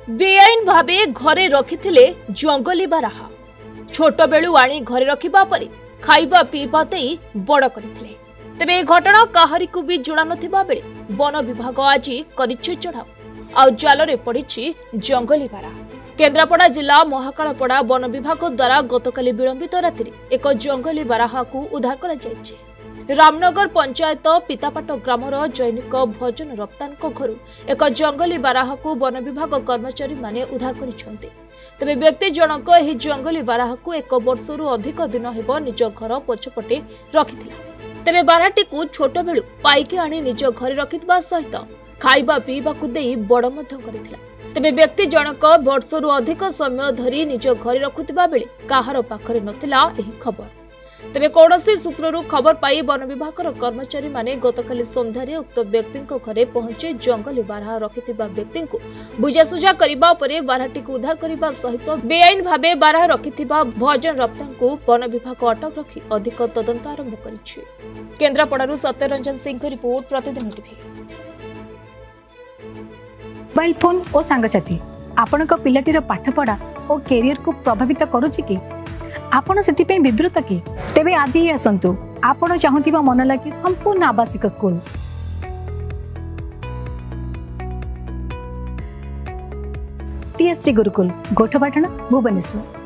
बेआईन भावे घरे रखिथिले जंगली बाराहा छोट बेलू आनी घरे रखिबा परे खाइबा पीबा देई बड़ करथिले। तेबे घटना काहारी को भी जुड़ा नथिबा बेले वन विभाग आज करिछि चढ़ाऊ आ जालरे पड़िछि जंगली बाराहा। केन्द्रापड़ा जिला महाकालपड़ा वन विभाग द्वारा गतकाली विलंबित राति एक जंगली बाराहा को उद्धार करा जायछि। रामनगर पंचायत पितापाट ग्रामर जैनिक भजन रफ्तान घर एक जंगली बाराहा को वन विभाग कर्मचारी माने उद्धार करिसेंते। तेबे व्यक्ति जनक एही जंगली बाराहा को 1 वर्षरू अधिक दिन हेब निज घर पछपटे रखिथिला। तेबे बाराटी को छोट बेलू पाइके आनी निज घर रखिथिबा सहित खाइबा पीबा को देई बड़ मध्य करिथिला। तेबे व्यक्ति जनक वर्षरू अधिक समय धरी निज घर रखुथिबा बेले काहार पाखरे नथिला एही खबर। तेबे कौनसी सूत्ररू खबर पाई वन विभाग कर्मचारी माने गतकाली संध्यारे उक्त व्यक्ति घरे पहुंचे जंगली बारहा रखिथिबा व्यक्ति को बुझासुझा करिबा परे बारहाटी को उद्धार करिबा सहित बेआईन भावे बारहा रखिथिबा भजन रफ्तान को वन विभाग अटक रखी अधिक तदंत आरंभ करिछि। केन्द्रापड़ारू Satyaranjan Singh report Pratidin TV. Mobile phone और सांगसाथी आपणक पिलाटीर पाठपढ़ा और कैरियर को प्रभावित करुछि कि आपण सेतिपे विवृत कि तेबे आज ही आसंतु आपण चाहूथिबा मन लागी संपूर्ण आवासिक स्कूल टीएससी गुरुकुल गोठपाटण भुवनेश्वर।